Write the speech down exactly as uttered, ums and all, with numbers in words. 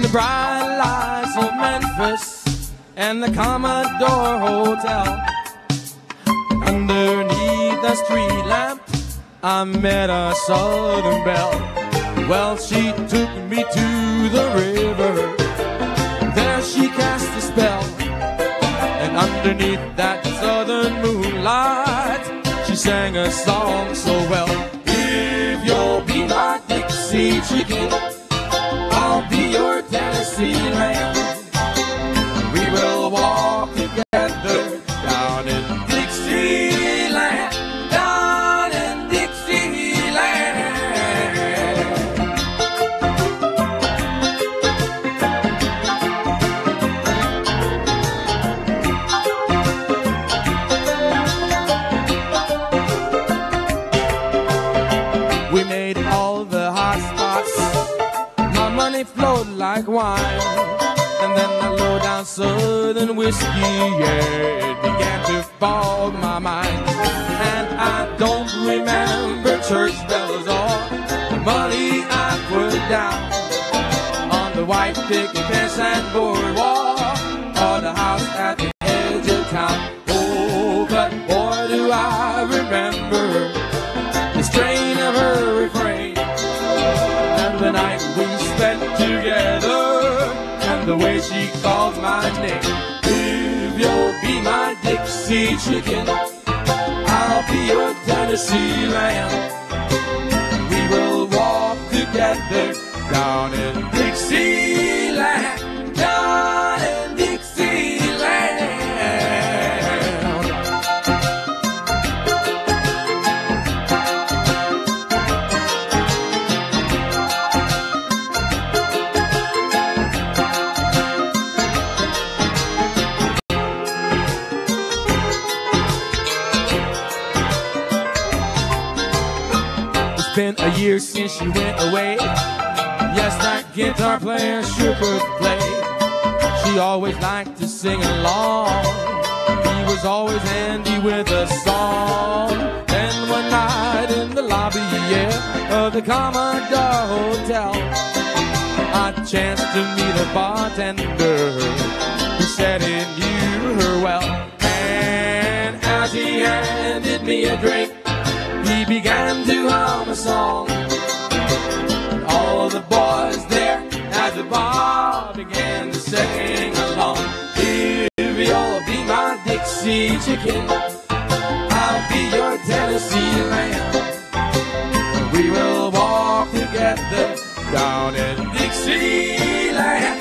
the bright lights of Memphis and the Commodore Hotel. Underneath the street lamp, I met a Southern belle. Well, she took me to the river. There she cast a spell. And underneath that southern moonlight, she sang a song so well. If you'll be my Dixie chicken, I'll be your Tennessee lamb. We will walk together down in Dixieland, down in Dixieland. We made all the hot spots, my money flowed like wine, and then the low down southern whiskey, yeah, it began to fog my mind. And I don't remember church bells or the money I put down on the white picket fence and boardwalk or the house at the edge of town. Oh, but boy, do I remember the strain of her refrain, and the night we spent together, and the way she called my name. If you'll be my Dixie chicken, I'll be your Tennessee lamb. We will walk together down in Dixieland, down in Dixieland. Been a year since she went away. Yes, that guitar player sure could play. She always liked to sing along. He was always handy with a song. Then one night in the lobby, yeah, of the Commodore Hotel, I chanced to meet a bartender who said he knew her well. And as he handed me a drink, he began to hum a song. And all the boys there at the bar began to sing along. If you'll be my Dixie chicken, I'll be your Tennessee lamb. We will walk together down in Dixieland.